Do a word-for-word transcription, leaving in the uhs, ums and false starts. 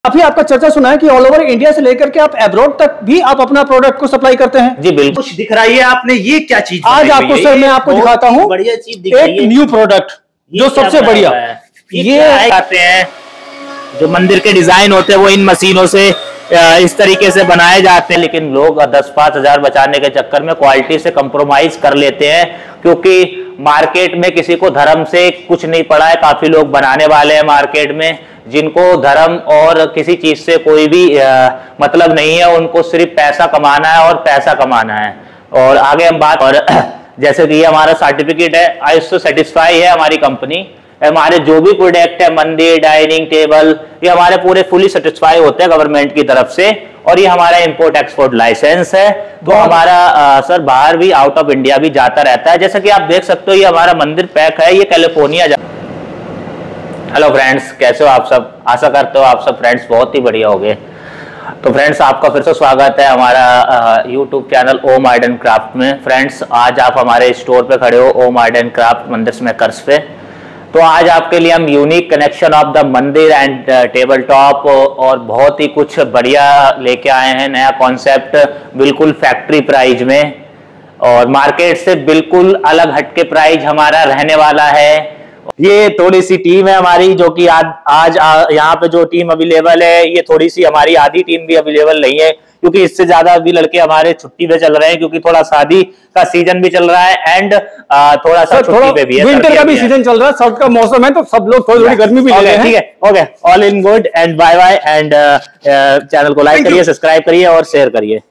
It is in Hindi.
काफी आपका चर्चा सुना है कि ऑल ओवर इंडिया से लेकर के आप एब्रॉड तक भी आप अपना प्रोडक्ट को सप्लाई करते हैं। जी बिल्कुल। कुछ दिख रहा है आपने, ये क्या चीज? आज आपको सर मैं आपको दिखाता हूँ बढ़िया चीज, एक न्यू प्रोडक्ट जो सबसे बढ़िया। ये आते हैं जो मंदिर के डिजाइन होते हैं वो इन मशीनों से इस तरीके से बनाए जाते हैं, लेकिन लोग दस पांच हजार बचाने के चक्कर में क्वालिटी से कंप्रोमाइज कर लेते हैं, क्योंकि मार्केट में किसी को धर्म से कुछ नहीं पड़ा है। काफी लोग बनाने वाले हैं मार्केट में जिनको धर्म और किसी चीज से कोई भी आ, मतलब नहीं है, उनको सिर्फ पैसा कमाना है और पैसा कमाना है। और आगे हम बात, और जैसे कि ये हमारा सर्टिफिकेट है, आई एस ओ सेटिस्फाई है हमारी कंपनी। हमारे जो भी प्रोडक्ट है, मंदिर, डाइनिंग टेबल, ये हमारे पूरे फुली सेटिस्फाई होते हैं गवर्नमेंट की तरफ से, और ये हमारा इंपोर्ट एक्सपोर्ट लाइसेंस है। तो हमारा आ, सर बाहर भी, आउट ऑफ इंडिया भी जाता रहता है। जैसा कि आप देख सकते हो ये हमारा मंदिर पैक है, ये कैलिफोर्निया जा... हेलो फ्रेंड्स, कैसे हो आप सब? आशा करते हो आप सब फ्रेंड्स बहुत ही बढ़िया हो गए। तो फ्रेंड्स आपका फिर से स्वागत है हमारा YouTube channel Om art and craft में। फ्रेंड्स आज आप हमारे स्टोर पे खड़े हो, ओम आर्ट एंड क्राफ्ट मंदिर स्मैकर्स पे। तो आज आपके लिए हम unique connection of the mandir and table top और बहुत ही कुछ बढ़िया लेके आए हैं। नया कॉन्सेप्ट, बिल्कुल फैक्ट्री प्राइस में और मार्केट से बिल्कुल अलग हटके प्राइस हमारा रहने वाला है। ये थोड़ी सी टीम है हमारी जो कि आज आज यहाँ पे जो टीम अवेलेबल है, ये थोड़ी सी हमारी आधी टीम भी अवेलेबल नहीं है, क्योंकि इससे ज्यादा भी लड़के हमारे छुट्टी पे चल रहे हैं, क्योंकि थोड़ा शादी का सीजन भी चल रहा है एंड थोड़ा सा छुट्टी पे भी है, विंटर का भी सीजन चल रहा है, सर्द का मौसम है, तो सब लोग थोड़ी थोड़ी गर्मी भी ले रहे हैं। ठीक है, okay, all in good and bye bye and channel को लाइक करिए, सब्सक्राइब करिए और शेयर करिए।